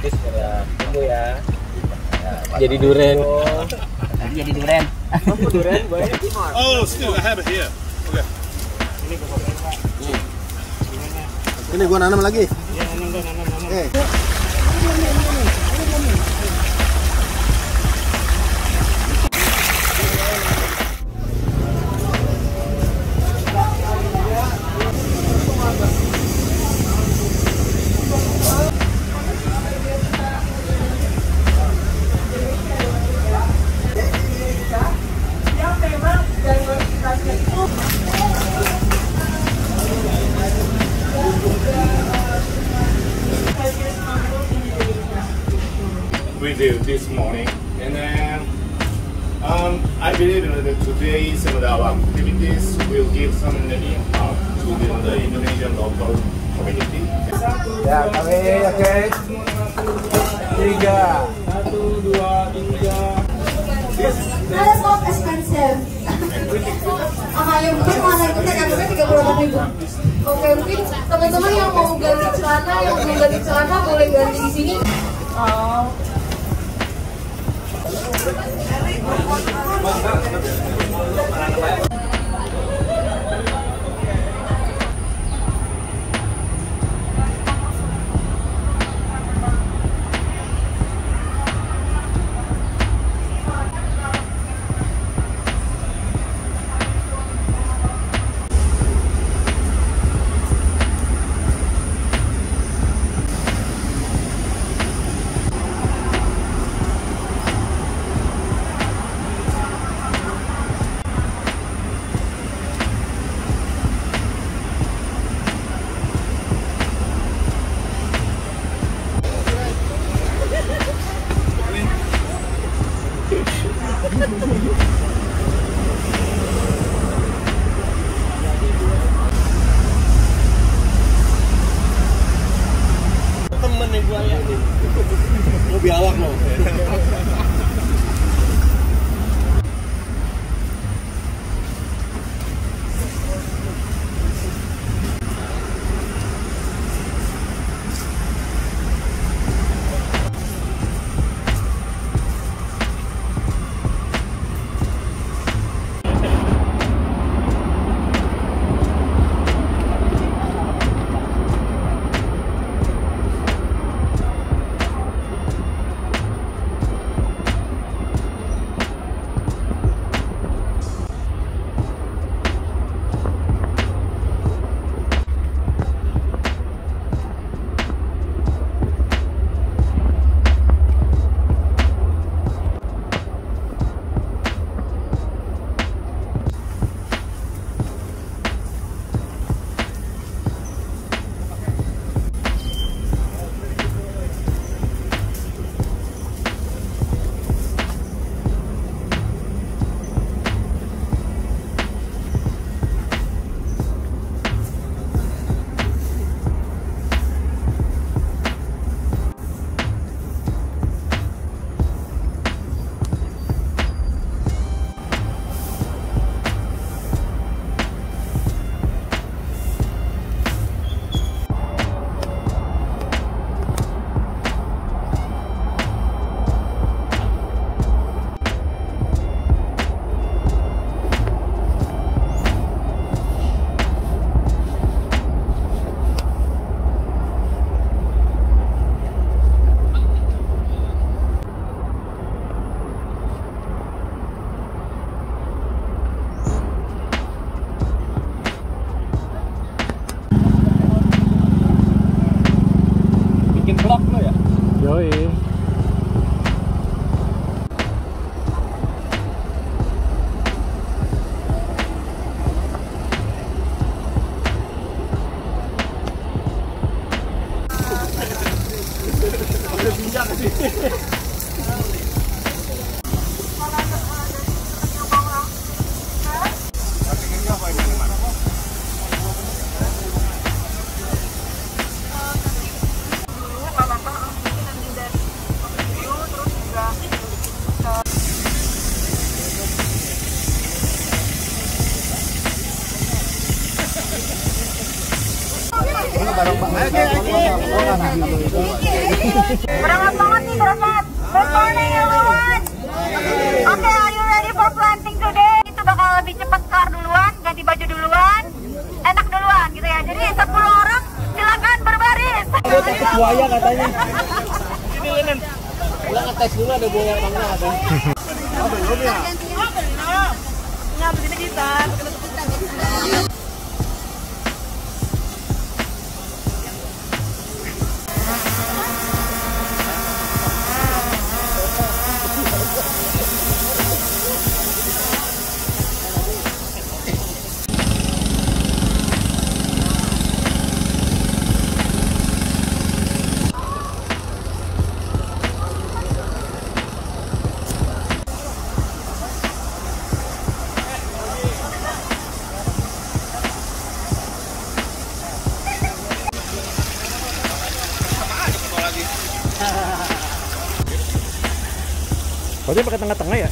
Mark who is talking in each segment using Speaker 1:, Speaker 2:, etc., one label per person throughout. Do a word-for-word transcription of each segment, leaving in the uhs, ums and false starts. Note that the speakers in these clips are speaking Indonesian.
Speaker 1: habis ya. Tunggu ya. Jadi duren.
Speaker 2: Nanti jadi duren.
Speaker 1: Oh, duren, boy.
Speaker 3: Oh, still I have it here. Okay.
Speaker 1: Ini gua pakai, Pak.
Speaker 4: Ini gua nanam lagi.
Speaker 1: Ya, nanam, nanam, nanam.
Speaker 4: Oke.
Speaker 3: We did this morning, and then um, I believe that today some of our activities will give some impact to the, the Indonesian local community.
Speaker 4: Ya, kami oke. Tiga.
Speaker 1: Satu, dua, tiga.
Speaker 5: Ada kok expensive. Sama yang mungkin mana itu harganya tiga puluh delapan ribu. Oke, mungkin teman-teman yang mau ganti celana, yang belum ganti celana boleh ganti di sini. Oh.
Speaker 1: Temen nih gua ya.
Speaker 4: Mau biawak lo.
Speaker 1: Vlog lo ya?
Speaker 4: Yoi.
Speaker 6: Berangkat banget nih, berangkat. Good morning everyone. Oke, okay, are you ready for planting today? Itu bakal lebih cepat kelar duluan, ganti baju duluan, enak duluan gitu ya. Jadi sepuluh orang silakan berbaris.
Speaker 1: Ada takut buaya katanya. Ini Lenen. Ulang ngetes dulu ada buaya apa enggak ada.
Speaker 6: Ya, begini kita.
Speaker 1: Oh, dia pakai tengah-tengah ya?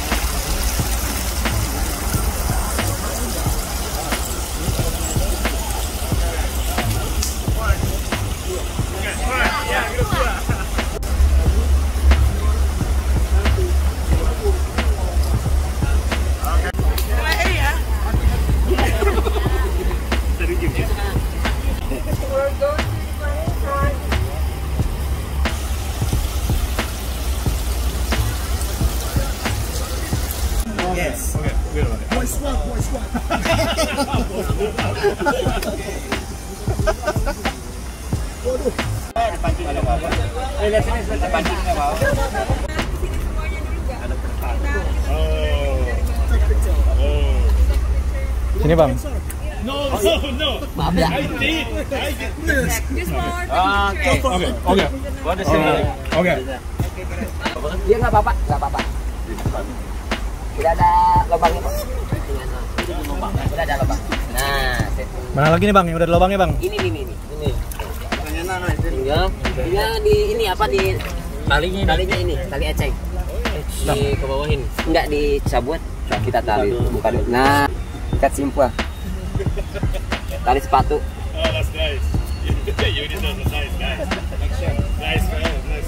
Speaker 3: Yes. Okay, wait a minute. Boy squat, boy squat.
Speaker 2: Waduh. Ada pancing ada apa? Eh, lihat sini ada pancing enggak mau.
Speaker 3: Oh. Oh.
Speaker 1: Sini bang.
Speaker 3: No, no, no.
Speaker 2: Maaf ya.
Speaker 3: I did. I did this.
Speaker 2: Ah,
Speaker 3: Okay, okay.
Speaker 2: What is it?
Speaker 3: Okay.
Speaker 2: Dia enggak apa-apa, enggak apa-apa. Tidak ada lubangnya, Pak. Tidak ada lubang. Nah,
Speaker 1: Mana lagi nih bang? Yang udah ada lubangnya bang?
Speaker 2: ini ini ini. Ini. Tinggal, tinggal di ini apa di talinya, talinya ini, tali eceng. Di ke bawahin. Enggak dicabut, kita tali buka dulu. Nah, ikat simpul. Tali sepatu.
Speaker 3: Oh, that's nice. You did that. Nice, nice. Nice, man. Nice.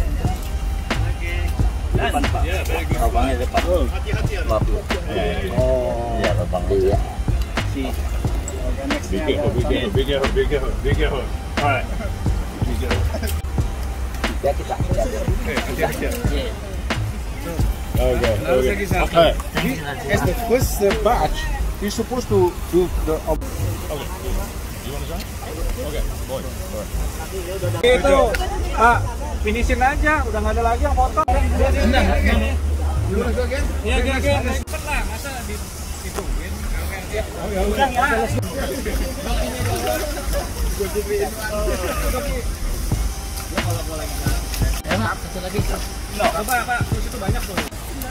Speaker 2: Depan, Pak.
Speaker 3: Yeah, very good.
Speaker 2: Lubangnya depan.
Speaker 3: Hati-hati ya.
Speaker 2: Maaf. Oh, iya lubang dia.
Speaker 3: Bigger hole, bigger hole, bigger hole, bigger hole, bigger hole. Alright. Bigger hole.
Speaker 2: Ya kita.
Speaker 3: Okay, hati-hati ya. Okay, okay. Okay.
Speaker 4: As the first uh, batch, you're supposed to do the.
Speaker 3: Okay. You want to try? Okay, boy.
Speaker 4: Itu, ah, finishin aja, udah nggak ada lagi yang potong. Enggak, enggak. Iya, iya, iya. Cepet lah, masa ditungguin? Oh ya udah ya.
Speaker 2: Enak, satu lagi.
Speaker 4: Coba Pak, terus itu banyak tuh.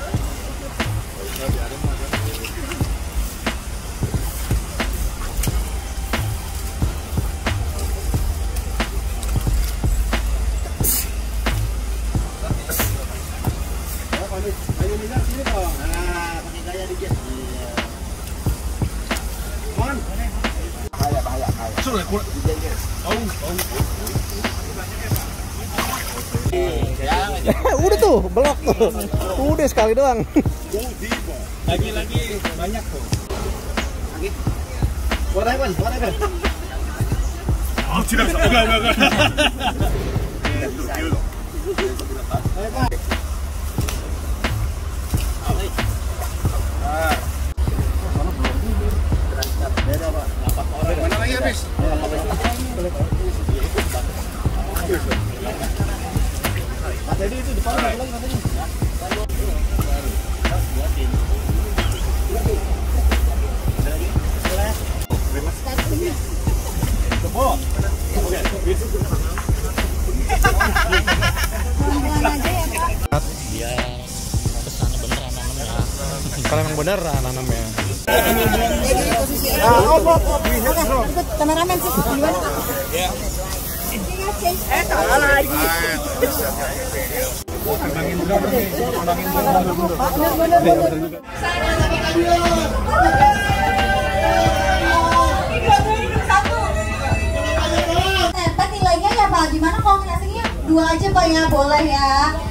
Speaker 4: Ayo lihat sini dong. Nah, pakai gaya dikit. Mon.
Speaker 2: Bahaya, bahaya, bahaya.
Speaker 3: Sudah, kurang. Oh, oh.
Speaker 1: Udah tuh, belok tuh. Udah sekali doang.
Speaker 4: Lagi-lagi banyak tuh. Lagi. Whatever, whatever.
Speaker 3: Oh, tidak, enggak, enggak, enggak.
Speaker 4: Mana lagi habis? Tadi itu depan lagi katanya.
Speaker 1: Kalau yang bener nanamnya.
Speaker 5: Kameramen sih gimana? Eh, salah lagi. Pak, gimana kalau ngasihnya dua aja Pak ya, boleh ya.